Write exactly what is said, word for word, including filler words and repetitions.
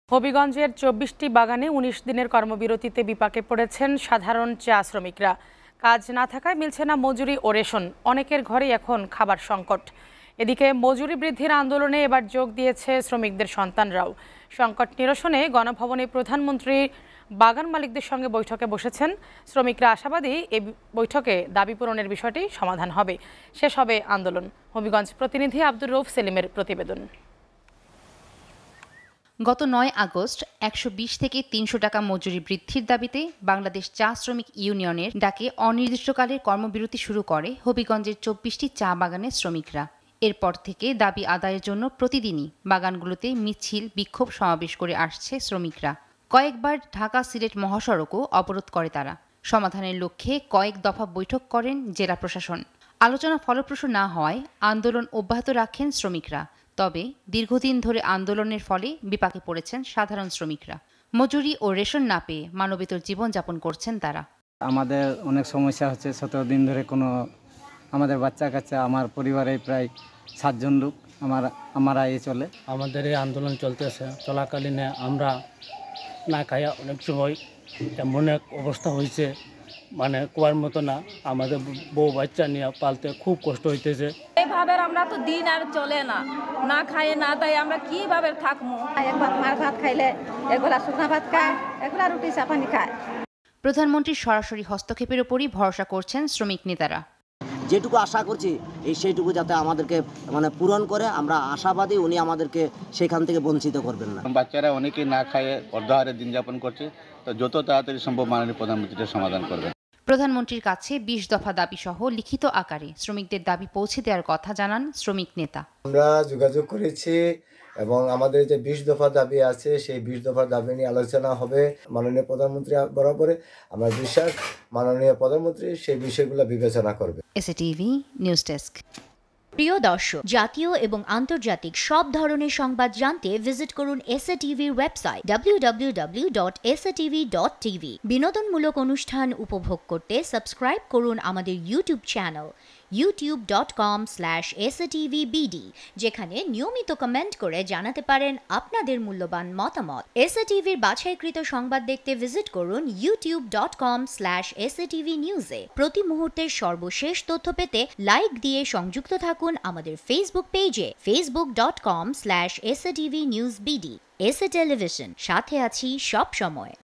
হবিগঞ্জের চব্বিশটি বাগানে উনিশ দিনের কর্মবিরতিতে বিপাকে পড়েছেন সাধারণ চা শ্রমিকরা। কাজ না থাকায় মিলছে না মজুরি ও রেশন, অনেকের ঘরে এখন খাবার সংকট। এদিকে মজুরি বৃদ্ধির আন্দোলনে এবার যোগ দিয়েছে শ্রমিকদের সন্তানরাও। সংকট নিরসনে গণভবনে প্রধানমন্ত্রী বাগান মালিকদের সঙ্গে বৈঠকে বসেছেন। শ্রমিকরা আশাবাদী এই বৈঠকে দাবি পূরণের বিষয়টি সমাধান হবে, শেষ হবে আন্দোলন। হবিগঞ্জ প্রতিনিধি আব্দুর রউফ সেলিমের প্রতিবেদন। গত নয় আগস্ট একশো বিশ থেকে তিনশো টাকা মজুরি বৃদ্ধির দাবিতে বাংলাদেশ চা শ্রমিক ইউনিয়নের ডাকে অনির্দিষ্টকালের কর্মবিরতি শুরু করে হবিগঞ্জের চব্বিশটি চা বাগানের শ্রমিকরা। এরপর থেকে দাবি আদায়ের জন্য প্রতিদিনই বাগানগুলোতে মিছিল বিক্ষোভ সমাবেশ করে আসছে শ্রমিকরা। কয়েকবার ঢাকা সিলেট মহাসড়কও অবরোধ করে তারা। সমাধানের লক্ষ্যে কয়েক দফা বৈঠক করেন জেলা প্রশাসন। আলোচনা ফলপ্রসূ না হওয়ায় আন্দোলন অব্যাহত রাখেন শ্রমিকরা। তবে দীর্ঘদিন ধরে আন্দোলনের ফলে বিপাকে পড়েছেন সাধারণ শ্রমিকরা। মজুরি ও রেশন না পেয়ে মানবেতর জীবনযাপন করছেন তারা। আমাদের অনেক সমস্যা হচ্ছে, সতেরো দিন ধরে কোনো আমাদের বাচ্চা কাচ্চা, আমার পরিবারে প্রায় সাতজন লোক আমার আমার আয়ে চলে। আমাদের এই আন্দোলন চলতেছে, চলাকালীনে আমরা না খাইয়া অনেক সময় এমন এক অবস্থা হয়েছে, মানে কোয়ার মতো না, আমাদের বউ বাচ্চা নিয়ে পালতে খুব কষ্ট হইতেছে। এইভাবে আমরা তো দিন আর চলে না, না খাইয়ে না তাই আমরা কিভাবে থাকবো? একবার মার ভাত খাইলে এগুলা শুকনা ভাত খায়, এগুলা রুটি চাপানি খায়। প্রধানমন্ত্রীর সরাসরি হস্তক্ষেপের উপরই ভরসা করছেন শ্রমিক নেতারা। যেটুকু আশা করছি এই সেইটুকু যাতে আমাদেরকে মানে পূরণ করে, আমরা আশাবাদী উনি আমাদেরকে সেখান থেকে বঞ্চিত করবেন না। বাচ্চারা অনেকেই না খাইয়ে অর্ধাহারে দিন যাপন করছে, তো যত তাড়াতাড়ি সম্ভব মাননীয় প্রধানমন্ত্রীর সমাধান করবেন। প্রধানমন্ত্রীর কাছে বিশ দফা দাবি সহ লিখিত আকারে শ্রমিকদের দাবি পৌঁছে দেওয়ার কথা জানান শ্রমিক নেতা। আমরা যোগাযোগ করেছি এবং আমাদের যে বিশ দফা দাবি আছে সেই বিশ দফার দাবি নিয়ে আলোচনা হবে মাননীয় প্রধানমন্ত্রী বরাবরে। আমার বিশ্বাস মাননীয় প্রধানমন্ত্রী সেই বিষয়গুলো বিবেচনা করবে। SATV news desk. প্রিয় দর্শক, জাতীয় এবং আন্তর্জাতিক সব ধরনের সংবাদ জানতে ভিজিট করুন এসএটিভির website W W W dot S A T V dot TV. বিনোদনমূলক অনুষ্ঠান উপভোগ করতে সাবস্ক্রাইব করুন আমাদের YouTube channel YouTube dot com slash S A T V B D, যেখানে নিয়মিত কমেন্ট করে জানাতে পারেন আপনাদের মূল্যবান মতামত। এসএটিভির বাছাইকৃত সংবাদ দেখতে ভিজিট করুন YouTube dot com slash S A T V নিউজে। প্রতি মুহূর্তের সর্বশেষ তথ্য পেতে লাইক দিয়ে সংযুক্ত থাকুন আমাদের ফেসবুক পেজে Facebook dot com slash S A T V news BD. S A television, সাথে আছি সব সময়।